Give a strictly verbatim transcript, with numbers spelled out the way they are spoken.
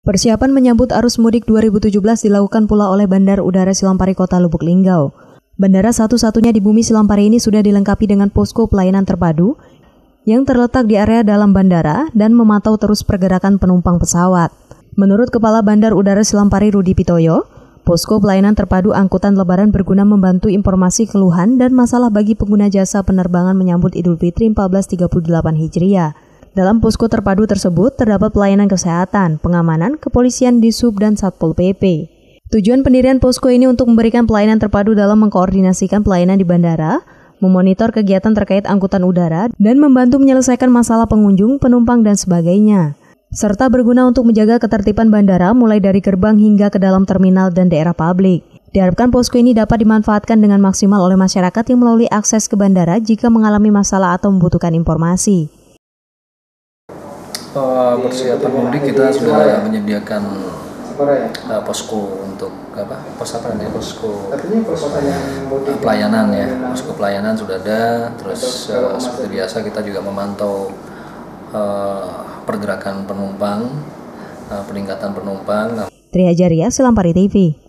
Persiapan menyambut arus mudik dua ribu tujuh belas dilakukan pula oleh Bandar Udara Silampari Kota Lubuk Linggau. Bandara satu-satunya di bumi Silampari ini sudah dilengkapi dengan posko pelayanan terpadu yang terletak di area dalam bandara dan memantau terus pergerakan penumpang pesawat. Menurut Kepala Bandar Udara Silampari Rudi Pitoyo, posko pelayanan terpadu angkutan lebaran berguna membantu informasi keluhan dan masalah bagi pengguna jasa penerbangan menyambut Idul Fitri seribu empat ratus tiga puluh delapan Hijriah. Dalam posko terpadu tersebut terdapat pelayanan kesehatan, pengamanan, kepolisian, Disub, dan Satpol P P. Tujuan pendirian posko ini untuk memberikan pelayanan terpadu dalam mengkoordinasikan pelayanan di bandara, memonitor kegiatan terkait angkutan udara, dan membantu menyelesaikan masalah pengunjung, penumpang, dan sebagainya. Serta berguna untuk menjaga ketertiban bandara mulai dari gerbang hingga ke dalam terminal dan daerah publik. Diharapkan posko ini dapat dimanfaatkan dengan maksimal oleh masyarakat yang melalui akses ke bandara jika mengalami masalah atau membutuhkan informasi. Uh, persiapan mudik kita sudah menyediakan uh, posko untuk apa? Pos apa namanya? Posko uh, pelayanan ya. Posko pelayanan sudah ada. Terus uh, seperti biasa kita juga memantau uh, pergerakan penumpang, uh, peningkatan penumpang. Tria Jaria, Silampari T V.